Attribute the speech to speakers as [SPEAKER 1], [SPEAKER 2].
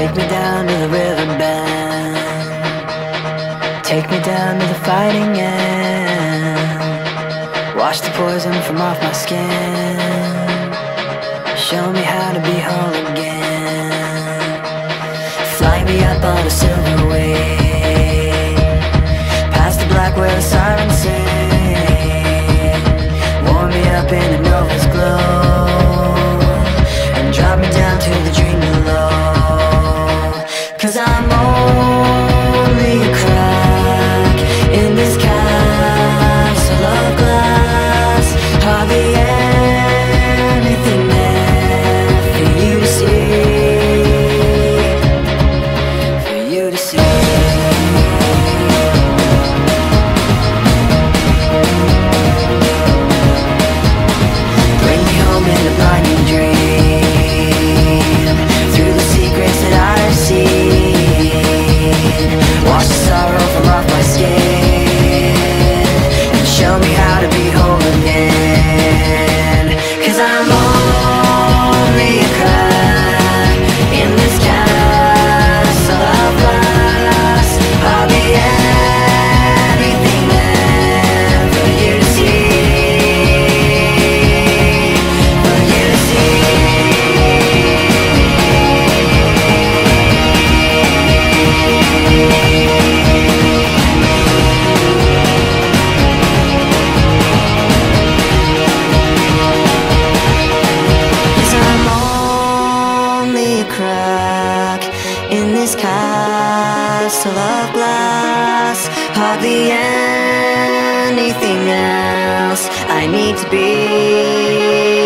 [SPEAKER 1] Take me down to the riverbed, take me down to the fighting end. Wash the poison from off my skin, show me how to be whole again. Fly me up on a silver wave, past the black where the sirens sing. Warm me up in a nova's glow, and drop me down to the dream below. 'Cause I'm only a crack in this castle of glass. Hardly anything there for you to see, for you to see. Bring me home in a blinding dream, through the secrets that I've seen. Wash the sorrow from off my skin, and show me how to be whole again. 'Cause I'm only a crack in this castle of glass. I'll be anything there for you to see, for you to see. Crack in this castle of glass. Hardly anything else I need to be, for you to see, for you to see. 'Cause I'm only a crack in this castle of glass. Hardly anything else I need to be, for you to see, for you to see. 'Cause I'm only a crack in this castle of glass. Hardly anything else I need to be, for you to see, for you to see. 'Cause I'm only a crack in this castle of glass. Hardly anything else I need to be,